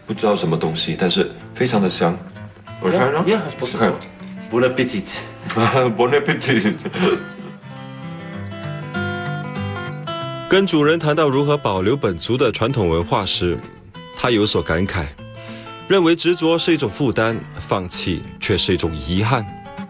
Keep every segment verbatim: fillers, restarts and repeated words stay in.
不知道什么东西，但是非常的香。我看呢 ？Yeah, it's possible. Bon appetit. Bon appetit. 跟主人谈到如何保留本族的传统文化时，他有所感慨，认为执着是一种负担，放弃却是一种遗憾。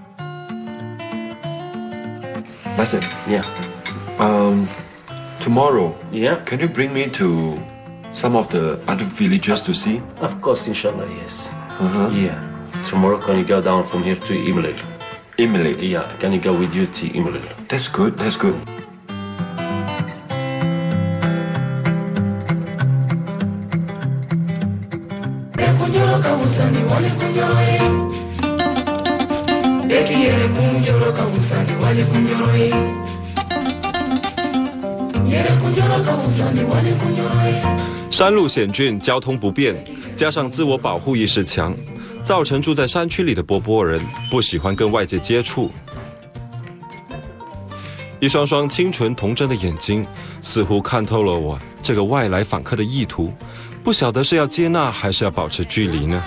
Listen, Yeah. um, tomorrow, Yeah. can you bring me to some of the other villages to see? Of course, inshallah, yes. Uh-huh. Yeah. Tomorrow, can you go down from here to Imlil? Emily, Yeah. Can you go with you to Imlil? that's good. That's good. e 山路险峻，交通不便，加上自我保护意识强，造成住在山区里的波波人不喜欢跟外界接触。一双双清纯童真的眼睛，似乎看透了我这个外来访客的意图，不晓得是要接纳还是要保持距离呢？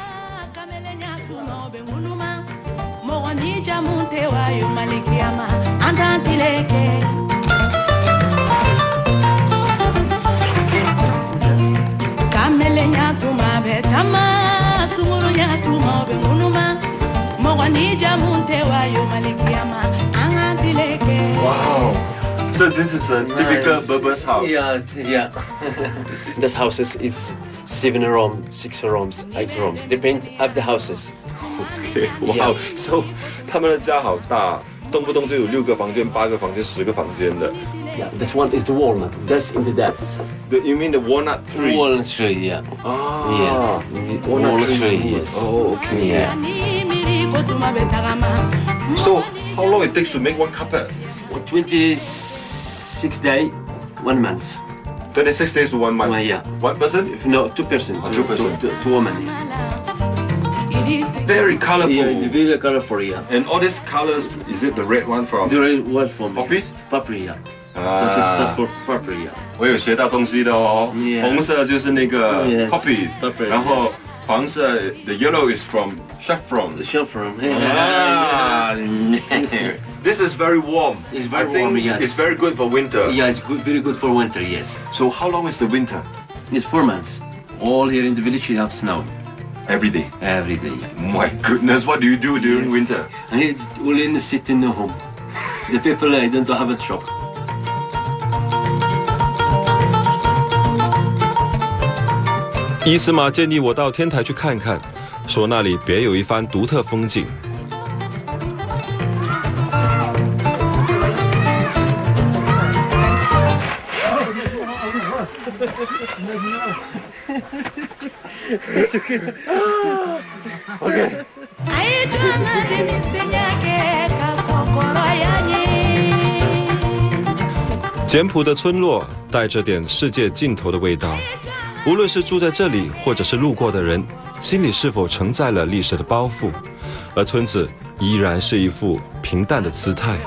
Wow. So this is a typical Nice. Berber's house. Yeah, yeah. This house is, is seven rooms, six rooms, eight rooms. Depend of the houses. Okay. Wow. So 他们的家好大，动不动就有六个房间、八个房间、十个房间的。 Yeah, this one is the walnut. That's in the depths. The, you mean the walnut tree? Walnut tree, yeah. Ah. Yeah. Walnut, Walnut tree. tree, yes. Oh, okay. Yeah. So how long it takes to make one carpet? Well, twenty-six days, one month. twenty-six days to one month. Well, yeah. One person? If no, two person. Oh, two person. Two, two, two women. Very colorful. Yeah, it's very colorful, yeah. And all these colors, is it the red one from? The red one for me. Poppy? Poppy, yeah. Ah. That's it stuff for poppy, yeah. 我有学到东西的哦。 Yeah. 红色就是那个 Yes. poppies， Poppy, 然后 yes. 黄色 the yellow is from saffron. The saffron. Ah, this is very warm. It's very I think warm, yes. It's very good for winter. Yeah, it's good, very good for winter, yes. So how long is the winter? It's four months. All here in the village you have snow. Every day. Every day, yeah. My goodness, what do you do during Yes. winter? I will in the city no home. The people I don't have a shop. 伊斯玛建议我到天台去看看，说那里别有一番独特风景。简朴的村落带着点世界尽头的味道。无论是住在这里，或者是路过的人，心里是否承载了历史的包袱？而村子依然是一副平淡的姿态。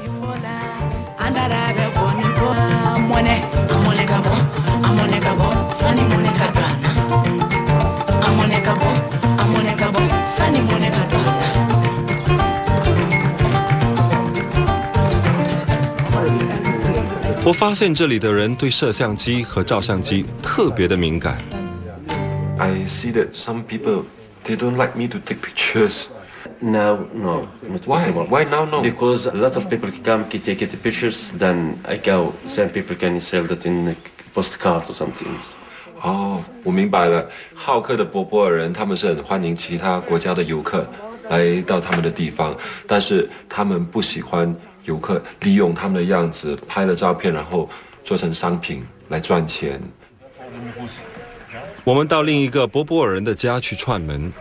我发现这里的人对摄像机和照相机特别的敏感。 I see that some people they don't like me to take pictures. No, no, not Why? possible. Why now no? Because a lot of people come can take it pictures, then I go, some people can sell that in a postcard or something. 哦，我明白了。好客的波波尔人，他们是很欢迎其他国家的游客来到他们的地方，但是他们不喜欢游客利用他们的样子拍了照片，然后做成商品来赚钱。 我们到另一个波波尔人的家去串门。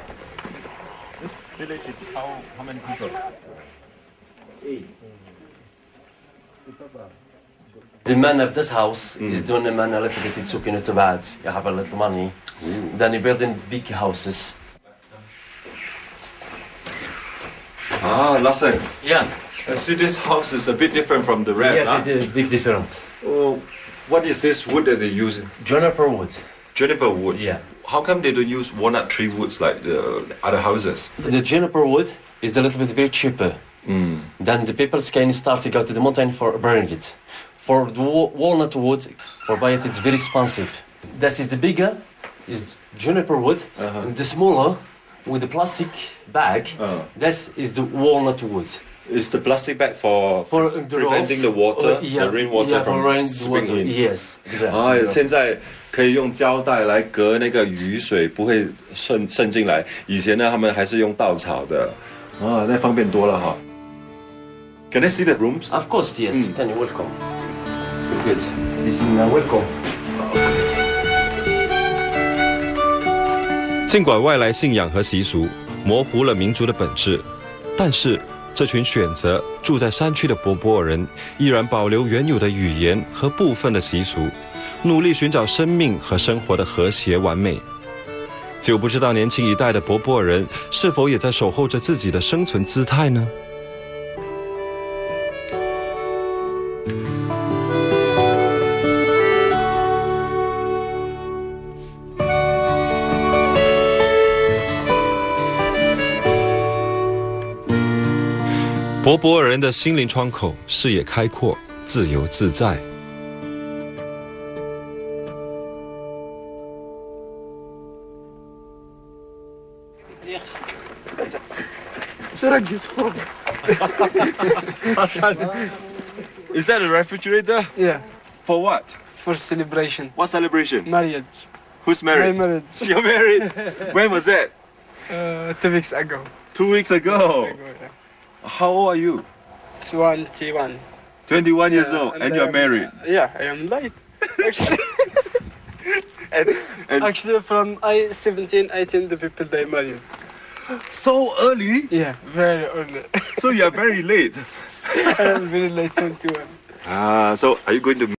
The man of this house mm. is doing the man a little bit, it's looking at the bad, you have a little money. Ooh. Then he building big houses. Ah, Lassen. Yeah. I see this house is a bit different from the rest. Yes, huh? it's a big difference. Oh, what is this wood that they use? Juniper wood. Juniper wood. Yeah. how come they don't use walnut tree woods like the other houses? The juniper wood is a little bit very cheaper. Mm. Then the people can start to go to the mountain for burning it. For the wa- walnut wood, for buy it, it's very expensive. That is the bigger, is juniper wood. Uh-huh. And the smaller, with the plastic bag, Uh. that is the walnut wood. Is the plastic bag for, For the preventing roof, the water, uh, yeah, the rainwater yeah, from for rain seeping water. in? Yes. yes 啊， yes. 现在可以用胶带来隔那个雨水，不会渗渗进来。以前呢，他们还是用稻草的，啊，那方便多了哈。Can I see the rooms? Of course, yes. Can you welcome? Good. This is now welcome. 尽管外来信仰和习俗模糊了民族的本质，但是这群选择住在山区的柏柏尔人依然保留原有的语言和部分的习俗，努力寻找生命和生活的和谐完美。就不知道年轻一代的柏柏尔人是否也在守候着自己的生存姿态呢？柏柏尔人的心灵窗口，视野开阔，自由自在。 Is that a refrigerator? Yeah, For what? for celebration. What celebration? Marriage. Who's My married? marriage. You're married. When was that? Uh, two weeks ago. Two weeks ago. Ago, yeah. How old are you? twenty-one. Twenty-one years Yeah, old, and I you're am- married. Yeah, I am late. Actually, And, and actually from I seventeen, eighteen, the people they married. so early. Yeah, very early. So you're very late. I am very late, twenty-one. Ah, so are you going to